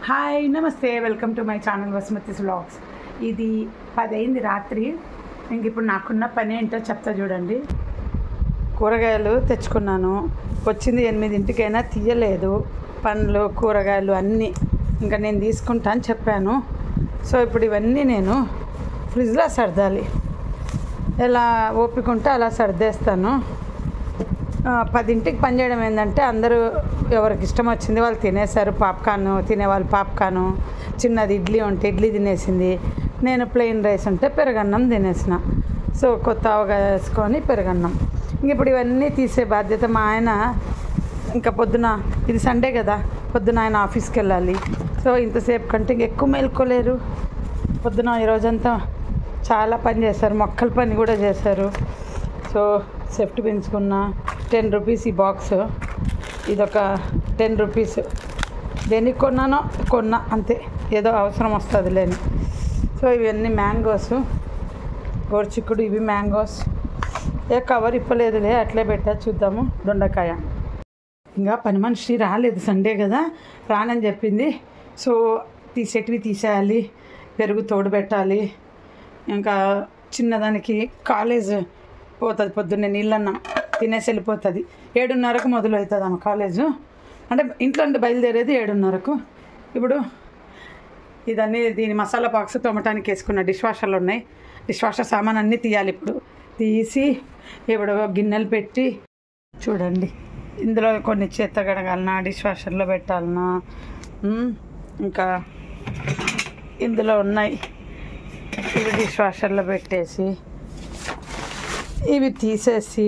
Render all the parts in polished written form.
Hi నమస్తే, welcome to my channel Vasumathi's vlogs. ఇది 10 అయింది రాత్రి. ఇంక ఇప్పుడు నాకున్న పని ఏంటో చెప్తా చూడండి. కూరగాయలు తెచ్చుకున్నాను, వచ్చింది 8ంటికైనా తీయలేదు. పండ్లు కూరగాయలు అన్నీ ఇంకా నేను తీసుకుంటా అని చెప్పాను. సో ఇప్పుడు ఇవన్నీ నేను ఫ్రిడ్జ్లో సర్దాలి. ఎలా ఓపిక ఉంటే అలా సర్దేస్తాను. 10ంటికి పని చేయడం ఏంటంటే అందరూ ఎవరికి ఇష్టం వచ్చింది వాళ్ళు తినేశారు. పాప్కార్న్ తినేవాళ్ళు పాప్కార్న్, చిన్నది ఇడ్లీ ఉంటే ఇడ్లీ తినేసింది. నేను ప్లెయిన్ రైస్ ఉంటే పెరుగన్నం తినేసిన. సో కొత్త అవగా వేసుకొని పెరుగన్నం. ఇప్పుడు ఇవన్నీ తీసే బాధ్యత మా ఆయన. ఇంకా పొద్దున ఇది సండే కదా, పొద్దున ఆయన ఆఫీస్కి వెళ్ళాలి. సో ఇంతసేపు కంటే ఎక్కువ మేల్కోలేరు. పొద్దున ఈరోజంతా చాలా పని చేశారు, మొక్కల పని కూడా చేశారు. సో సేఫ్టీ పెంచుకున్న 10 రూపీస్ ఈ బాక్స్. ఇదొక 10 రూపీస్. దేనికి కొన్నా అంతే, ఏదో అవసరం వస్తుంది లేని. సో ఇవన్నీ మ్యాంగోస్, గోరుచిక్కుడు, ఇవి మ్యాంగోస్. ఏ కవర్ ఇప్పలేదులే, అట్లే పెట్టా. చూద్దాము. దొండకాయ ఇంకా పని మనిషి రాలేదు, సండే కదా రానని చెప్పింది. సో తీసేటివి తీసేయాలి, పెరుగు తోడు పెట్టాలి. ఇంకా చిన్నదానికి కాలేజ్ పోతుంది, పొద్దున్నే నీళ్ళన్నం తినేసి వెళ్ళిపోతుంది. 7:30కు మొదలవుతుంది ఆమె కాలేజు. అంటే ఇంట్లో నుండి బయలుదేరేది 7:30కు. ఇప్పుడు ఇదన్నీ దీని మసాలా బాక్స్ తోమటానికి వేసుకున్న డిష్ వాషర్లు ఉన్నాయి. డిష్ వాషర్ సామాన్ అన్నీ తీయాలి. ఇప్పుడు తీసి ఇప్పుడు గిన్నెలు పెట్టి చూడండి. ఇందులో కొన్ని చేత్త కడగాలన్నా, డిష్ వాషర్లో పెట్టాలన్నా, ఇంకా ఇందులో ఉన్నాయి. ఇవి డిష్ వాషర్లో పెట్టేసి ఇవి తీసేసి,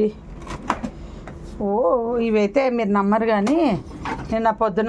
ఇవైతే మీరు నమ్మరు కానీ నేను పొద్దున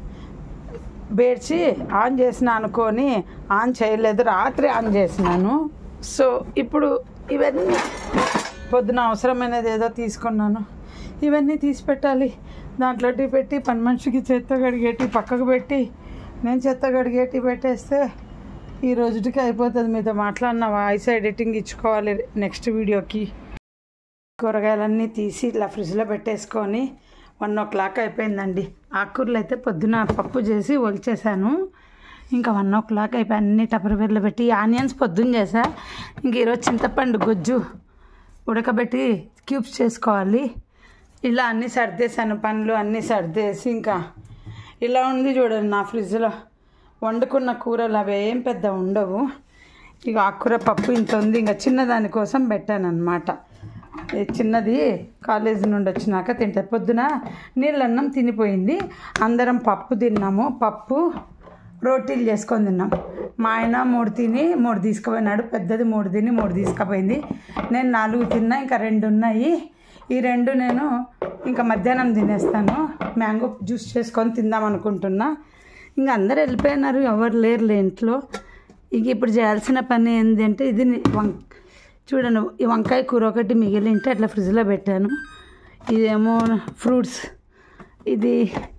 బేడ్చి ఆన్ చేసిన అనుకొని ఆన్ చేయలేదు, రాత్రి ఆన్ చేసినాను. సో ఇప్పుడు ఇవన్నీ పొద్దున అవసరమైనది ఏదో తీసుకున్నాను. ఇవన్నీ తీసి పెట్టాలి, దాంట్లో పెట్టి పని మనిషికి చెత్త కడిగేటి పక్కకు పెట్టి నేను చెత్త కడిగేటి పెట్టేస్తే ఈ రోజుకి అయిపోతుంది. మీతో మాట్లాడిన వాయిస్ ఎడిటింగ్ ఇచ్చుకోవాలి నెక్స్ట్ వీడియోకి. కూరగాయలన్నీ తీసి ఇలా ఫ్రిడ్జ్లో పెట్టేసుకొని 1:00 అయిపోయిందండి. ఆకుకూరలు అయితే పొద్దున పప్పు చేసి ఒలిచేసాను. ఇంకా 1:00 అయిపోయి అన్ని టపర్వేర్లో పెట్టి, ఆనియన్స్ పొద్దున్న చేసా. ఇంక ఈరోజు చింతపండు గుజ్జు ఉడకబెట్టి క్యూబ్స్ చేసుకోవాలి. ఇలా అన్నీ సర్దేశాను, పండ్లు అన్నీ సర్దేసి ఇంకా ఇలా ఉంది చూడండి నా ఫ్రిడ్జ్లో. వండుకున్న కూరలు అవి ఏం పెద్ద ఉండవు. ఇక ఆకుకూర పప్పు ఇంత ఉంది. ఇంకా చిన్నదాని కోసం పెట్టాను అన్నమాట. చిన్నది కాలేజీ నుండి వచ్చినాక తింటే, పొద్దున నీళ్ళన్నం తినిపోయింది. అందరం పప్పు తిన్నాము. పప్పు రోటీలు చేసుకొని తిన్నాం. మా ఆయన 3 తిని 3 తీసుకుపోయినాడు. పెద్దది 3 తిని 3 తీసుకుపోయింది. నేను 4 తిన్నా, ఇంకా 2 ఉన్నాయి. ఈ 2 నేను ఇంకా మధ్యాహ్నం తినేస్తాను. మ్యాంగో జ్యూస్ చేసుకొని తిందాం అనుకుంటున్నా. ఇంకా అందరు వెళ్ళిపోయినారు, ఎవరు లేరులే ఇంట్లో. ఇక ఇప్పుడు చేయాల్సిన పని ఏంటంటే, ఇది చూడండి, ఈ వంకాయ కూర ఒకటి మిగిలింటే అట్లా ఫ్రిడ్జ్లో పెట్టాను. ఇదేమో ఫ్రూట్స్, ఇది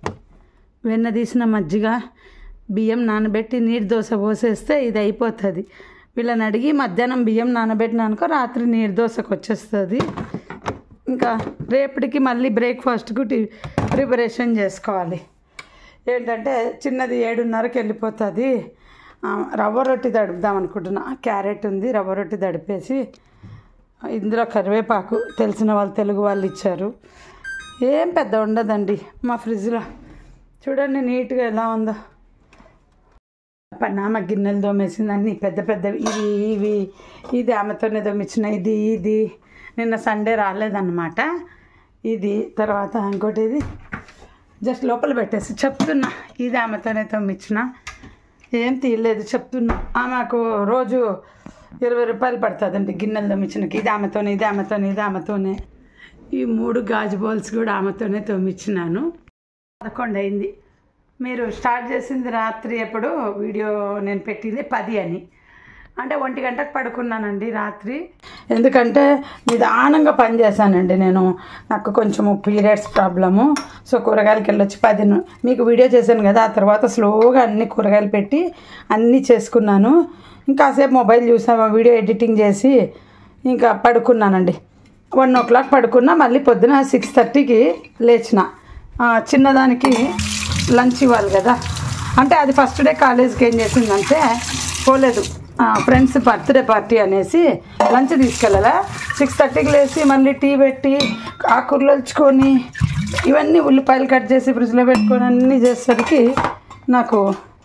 వెన్న తీసిన మజ్జిగ, బియ్యం నానబెట్టి నీరు దోశ పోసేస్తే ఇది అయిపోతుంది. వీళ్ళని అడిగి మధ్యాహ్నం బియ్యం నానబెట్టినానుకో రాత్రి నీరు దోశకు వచ్చేస్తుంది. ఇంకా రేపటికి మళ్ళీ బ్రేక్ఫాస్ట్కు ప్రిపరేషన్ చేసుకోవాలి. ఏంటంటే చిన్నది 7:30కి వెళ్ళిపోతుంది. రవ్వ రొట్టి తడుపుదాం అనుకుంటున్నా. క్యారెట్ ఉంది, రవ్వ రొట్టి తడిపేసి ఇందులో కరివేపాకు తెలిసిన వాళ్ళు, తెలుగు వాళ్ళు ఇచ్చారు. ఏం పెద్ద ఉండదండి మా ఫ్రిడ్జ్లో. చూడండి నీట్గా ఎలా ఉందో. పన్నామ గిన్నెలు దోమేసింది, అన్నీ పెద్ద పెద్దవి. ఇది ఆమెతోనే దోమిచ్చిన. ఇది నిన్న సండే రాలేదన్నమాట. ఇది తర్వాత ఇంకోటి ఇది జస్ట్ లోపల పెట్టేసి చెప్తున్నా. ఇది ఆమెతోనే తోమిచ్చిన, ఏం తీయలేదు చెప్తున్నా. ఆమెకు రోజు 20 రూపాయలు పడుతుందండి గిన్నెలు తోమిచ్చినకి. ఇది ఆమెతోనే. ఈ 3 గాజు బౌల్స్ కూడా ఆమెతోనే తోమిచ్చినాను. 11 అయింది. మీరు స్టార్ట్ చేసింది రాత్రి ఎప్పుడు వీడియో నేను పెట్టింది 10 అని, అంటే 1 గంటకు పడుకున్నానండి రాత్రి. ఎందుకంటే నిదానంగా పని చేశానండి నేను. నాకు కొంచెము పీరియడ్స్ ప్రాబ్లము. సో కూరగాయలకి వెళ్ళొచ్చి 10 మీకు వీడియో చేశాను కదా, ఆ తర్వాత స్లోగా అన్ని కూరగాయలు పెట్టి అన్నీ చేసుకున్నాను. ఇంకాసేపు మొబైల్ చూసాము, వీడియో ఎడిటింగ్ చేసి ఇంకా పడుకున్నానండి. 1:00 పడుకున్నా. మళ్ళీ పొద్దున 6:30కి లేచిన. చిన్నదానికి లంచ్ ఇవ్వాలి కదా, అంటే అది ఫస్ట్ డే కాలేజ్కి ఏం చేసిందంటే పోలేదు, ఫ్రెండ్స్ బర్త్డే పార్టీ అనేసి లంచ్ తీసుకెళ్ళాలా. 6:30కి లేచి మళ్ళీ టీ పెట్టి ఆకుర్లు వచ్చుకొని ఇవన్నీ ఉల్లిపాయలు కట్ చేసి ఫ్రిడ్జ్లో పెట్టుకొని అన్నీ చేసేసరికి నాకు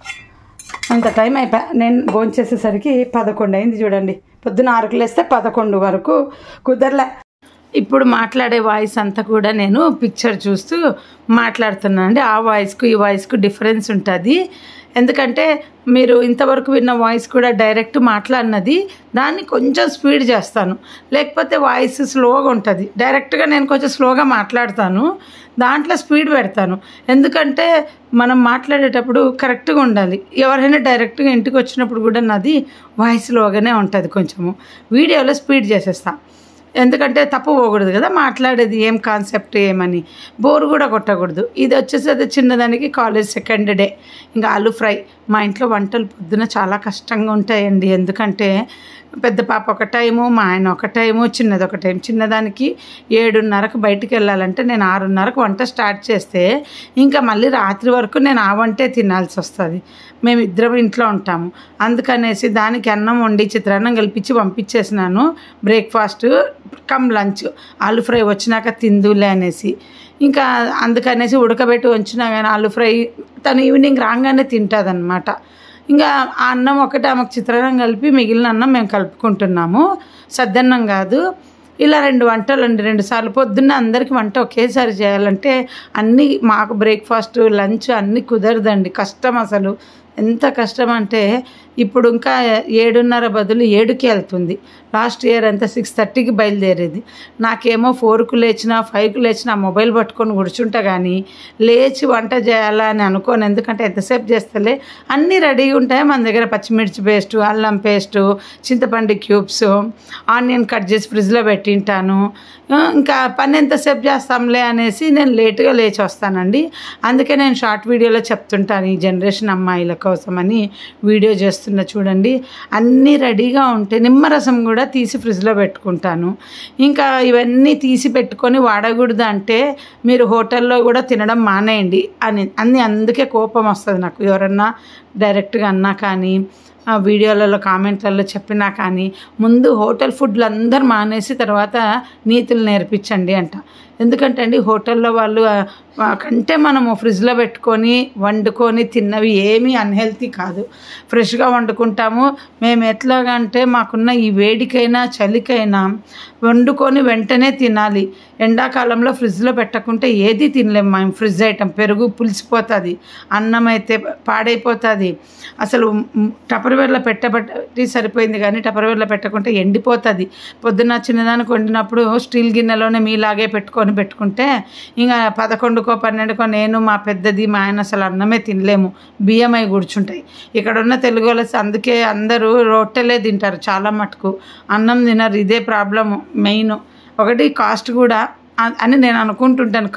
అంత టైం అయిపోయా. నేను భోంచేసేసరికి 11 అయింది. చూడండి, పొద్దున 6కి లేస్తే 11 వరకు కుదరలే. ఇప్పుడు మాట్లాడే వాయిస్ అంతా కూడా నేను పిక్చర్ చూస్తూ మాట్లాడుతున్నాను అండి. ఆ వాయిస్కు ఈ వాయిస్కు డిఫరెన్స్ ఉంటుంది. ఎందుకంటే మీరు ఇంతవరకు విన్న వాయిస్ కూడా డైరెక్ట్ మాట్లాడినది, దాన్ని కొంచెం స్పీడ్ చేస్తాను, లేకపోతే వాయిస్ స్లోగా ఉంటుంది. డైరెక్ట్గా నేను కొంచెం స్లోగా మాట్లాడతాను, దాంట్లో స్పీడ్ పెడతాను. ఎందుకంటే మనం మాట్లాడేటప్పుడు కరెక్ట్గా ఉండాలి. ఎవరైనా డైరెక్ట్గా ఇంటికి వచ్చినప్పుడు కూడా నాది వాయిస్ స్లోగానే ఉంటుంది, కొంచెము వీడియోలో స్పీడ్ చేసేస్తాను. ఎందుకంటే తప్పు పోకూడదు కదా, మాట్లాడేది ఏం కాన్సెప్ట్ ఏమని బోర్ కూడా కొట్టకూడదు. ఇది వచ్చేసి అది చిన్నదానికి కాలేజ్ సెకండ్ డే. ఇంకా ఆలూ ఫ్రై. మా ఇంట్లో వంటలు పొద్దున చాలా కష్టంగా ఉంటాయండి. ఎందుకంటే పెద్ద పాప ఒక టైము, మా ఆయన ఒక టైము, చిన్నది ఒక టైం. చిన్నదానికి 7:30కు బయటికి వెళ్ళాలంటే నేను 6:30కు వంట స్టార్ట్ చేస్తే ఇంకా మళ్ళీ రాత్రి వరకు నేను ఆ వంటే తినాల్సి వస్తుంది. మేమిద్దరం ఇంట్లో ఉంటాము. అందుకనేసి దానికి అన్నం వండి చిత్రాన్నం కలిపించి పంపించేసినాను. బ్రేక్ఫాస్ట్ కమ్ లంచ్, ఆలూ ఫ్రై వచ్చినాక తిందులే అనేసి. ఇంకా అందుకనేసి ఉడకబెట్టి ఉంచినా కానీ ఆలూ ఫ్రై తను ఈవినింగ్ రాగానే తింటుంది అన్నమాట. ఇంకా ఆ అన్నం ఒకటి ఆమెకు చిత్రాన్నం కలిపి మిగిలిన అన్నం మేము కలుపుకుంటున్నాము. సద్దన్నం కాదు. ఇలా 2 వంటలు అండి, 2 సార్లు. పొద్దున్న అందరికీ వంట ఒకేసారి చేయాలంటే అన్నీ మాకు బ్రేక్ఫాస్ట్ లంచ్ అన్నీ కుదరదండి. కష్టం, అసలు ఎంత కష్టం అంటే ఇప్పుడు ఇంకా 7:30 బదులు 7కి వెళ్తుంది. లాస్ట్ ఇయర్ అంతా 6:30కి బయలుదేరేది. నాకేమో 4కు లేచినా 5కు లేచినా మొబైల్ పట్టుకొని కూర్చుంటా, కానీ లేచి వంట చేయాలా అని అనుకోను. ఎందుకంటే ఎంతసేపు చేస్తలే అన్నీ రెడీగా ఉంటాయి మన దగ్గర. పచ్చిమిర్చి పేస్టు, అల్లం పేస్టు, చింతపండు క్యూబ్స్, ఆనియన్ కట్ చేసి ఫ్రిడ్జ్లో పెట్టింటాను. ఇంకా పని ఎంతసేపు చేస్తాంలే అనేసి నేను లేటుగా లేచి వస్తానండి. అందుకే నేను షార్ట్ వీడియోలో చెప్తుంటాను, ఈ జనరేషన్ అమ్మాయిల కోసమని వీడియో చేస్తున్నా. చూడండి, అన్నీ రెడీగా ఉంటే నిమ్మరసం కూడా తీసి ఫ్రిడ్జ్లో పెట్టుకుంటాను. ఇంకా ఇవన్నీ తీసి పెట్టుకొని వాడకూడదు అంటే మీరు హోటల్లో కూడా తినడం మానేయండి అని అందుకే కోపం వస్తుంది నాకు. ఎవరన్నా డైరెక్ట్గా అన్నా కానీ వీడియోలలో కామెంట్లలో చెప్పినా కానీ ముందు హోటల్ ఫుడ్లు అందరూ మానేసి తర్వాత నీతులు నేర్పించండి అంట. ఎందుకంటే అండి హోటల్లో వాళ్ళు కంటే మనము ఫ్రిడ్జ్లో పెట్టుకొని వండుకొని తిన్నవి ఏమీ అన్హెల్తీ కాదు. ఫ్రెష్గా వండుకుంటాము మేము. ఎట్లాగంటే మాకున్న ఈ వేడికైనా చలికైనా వండుకొని వెంటనే తినాలి. ఎండాకాలంలో ఫ్రిడ్జ్లో పెట్టకుంటే ఏది తినలేము మేము. ఫ్రిడ్జ్ ఐటమ్ పెరుగు పులిసిపోతుంది, అన్నం అయితే పాడైపోతుంది. అసలు టపర్వేర్లో పెట్టబట్టి సరిపోయింది, కానీ టపర్వేర్లో పెట్టకుంటే ఎండిపోతుంది. పొద్దున్న చిన్నదానికి వండినప్పుడు స్టీల్ గిన్నెలోనే మీలాగే పెట్టుకుంటే ఇంకా 11కో 12కో నేను మా పెద్దది మా ఆయన అసలు అన్నమే తినలేము, బియ్యమై కూర్చుంటాయి. ఇక్కడ ఉన్న తెలుగు వాళ్ళు అందుకే అందరూ రొట్టెలే తింటారు చాలా మటుకు, అన్నం తినరు. ఇదే ప్రాబ్లము మెయిన్. ఒకటి కాస్ట్ కూడా అని నేను అనుకుంటుంటాను.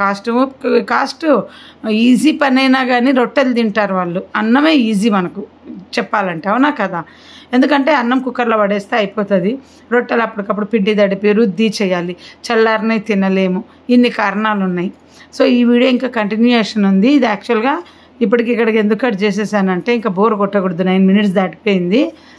కాస్ట్ ఈజీ పని అయినా కానీ రొట్టెలు తింటారు వాళ్ళు. అన్నమే ఈజీ మనకు చెప్పాలంటే, అవునా కదా? ఎందుకంటే అన్నం కుక్కర్లో పడేస్తే అయిపోతుంది. రొట్టెలు అప్పటికప్పుడు పిండి తడిపి రుద్ది చేయాలి, చల్లారనే తినలేము. ఇన్ని కారణాలు ఉన్నాయి. సో ఈ వీడియో ఇంకా కంటిన్యూషన్ ఉంది. ఇది యాక్చువల్గా ఇక్కడికి ఎందుకు కట్ చేసేసానంటే ఇంకా బోర్ కొట్టకూడదు. 9 minutes దాటిపోయింది.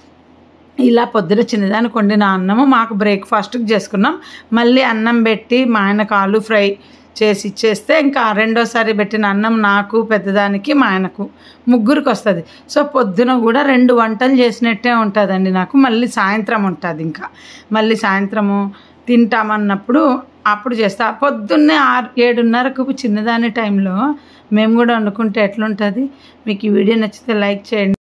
ఇలా పొద్దున చిన్నదానికి వండిన అన్నము మాకు బ్రేక్ఫాస్ట్కి చేసుకున్నాం. మళ్ళీ అన్నం పెట్టి మా ఆయనకు ఆలూ ఫ్రై చేసి ఇచ్చేస్తే ఇంకా రెండోసారి పెట్టిన అన్నం నాకు, పెద్దదానికి, మా ఆయనకు, ముగ్గురికి వస్తుంది. సో పొద్దున కూడా 2 వంటలు చేసినట్టే ఉంటుందండి నాకు. మళ్ళీ సాయంత్రం ఉంటుంది. ఇంకా మళ్ళీ సాయంత్రము తింటామన్నప్పుడు అప్పుడు చేస్తా. పొద్దున్నే 7:30కు చిన్నదాని టైంలో మేము కూడా వండుకుంటే ఎట్లుంటుంది? మీకు ఈ వీడియో నచ్చితే లైక్ చేయండి.